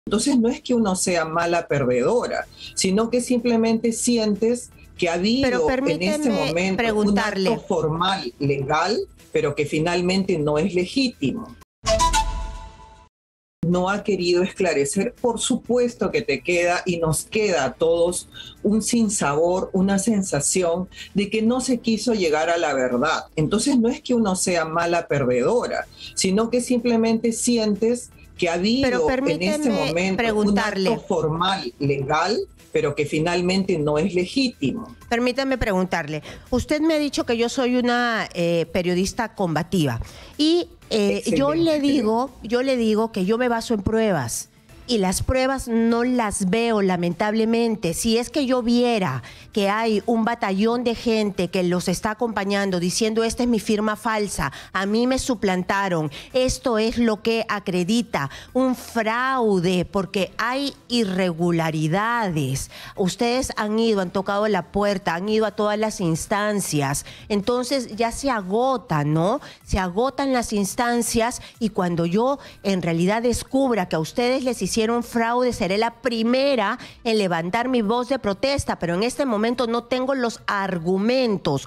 Entonces no es que uno sea mala perdedora, sino que simplemente sientes que ha Pero habido en este permíteme momento un preguntarle. acto formal, legal, pero que finalmente no es legítimo. No ha querido esclarecer, por supuesto que te queda y nos queda a todos un sinsabor, una sensación de que no se quiso llegar a la verdad. Entonces no es que uno sea mala perdedora, sino que simplemente sientes que ha habido en este momento un acto formal, legal, pero que finalmente no es legítimo. Permítame preguntarle. Usted me ha dicho que yo soy una periodista combativa y yo le digo que yo me baso en pruebas. Y las pruebas no las veo, lamentablemente. Si es que yo viera que hay un batallón de gente que los está acompañando diciendo esta es mi firma falsa, a mí me suplantaron, esto es lo que acredita un fraude porque hay irregularidades. Ustedes han ido, han tocado la puerta, han ido a todas las instancias. Entonces ya se agotan, ¿no? Se agotan las instancias y cuando yo en realidad descubra que a ustedes les hicieron fraude, seré la primera en levantar mi voz de protesta, pero en este momento no tengo los argumentos.